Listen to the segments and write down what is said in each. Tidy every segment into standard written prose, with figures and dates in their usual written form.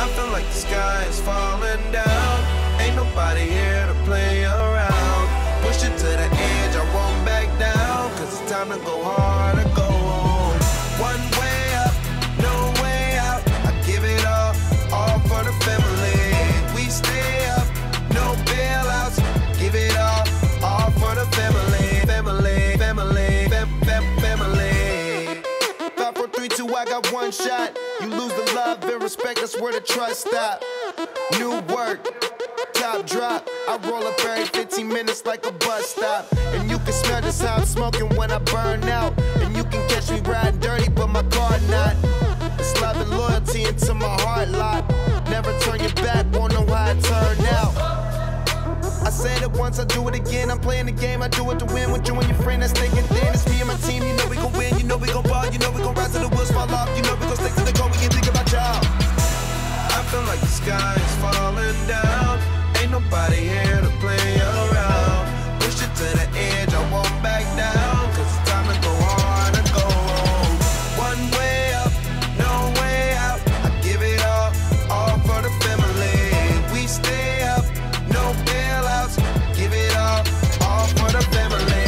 I feel like the sky is falling down. Ain't nobody here to play around. Push it to the edge, I won't back down. Cause it's time to go hard or go home. One way up, no way out. I give it all for the family. We stay up, no bailouts. Give it all for the family. Family, family, family. 5, 4, 3, 2, I got one shot. You lose the love and respect, that's where the trust stop. New work, top drop. I roll up every 15 minutes like a bus stop. And you can smell just how I'm smoking when I burn out. And you can catch me riding dirty, but my car not. It's love and loyalty into my heart lot. Never turn your back, won't know how it turned out. I said it once, I do it again. I'm playing the game, I do it to win. With you and your friend that's thinking thin. It's me and my team, you know we gon' win. You know we gon' ball, you know we gon' rise till the wheels fall off. You know we gon' stick to the goal, we can think about y'all. I feel like the sky is falling down. Ain't nobody here to play around. Push it to the edge, I won't back down. Cause it's time to go hard and go home. One way up, no way out. I give it all for the family. We stay up, no bailouts. Give it all for the family.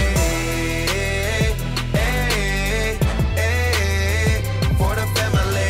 Hey, hey, for the family.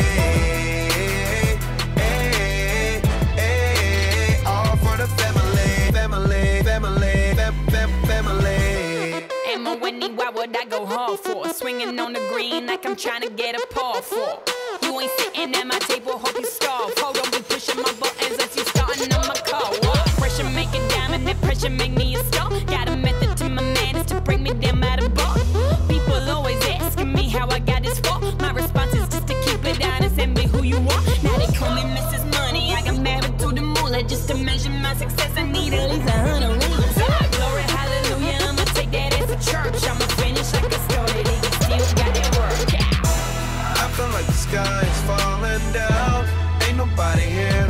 Hey, hey, all for the family. Family, family, family. Am I winning? Why would I go hard for? Swinging on the green like I'm trying to get a paw for. You ain't sitting at my table, hope you starve. Hold on, be pushing my buttons as you starting on my car. Pressure make a diamond, that pressure make me a star. Got a method to my madness to bring me down by the bar. People always asking me how I got this far. My response is just to keep it honest and be who you are. Now they call me Mrs. Money, I got married to the moolah. Just to measure my success, I need at least 100 rulers. Glory, hallelujah, I'ma take that as a church. I'ma finish like I started it, you still got that work. I feel like the sky is falling down. Ain't nobody here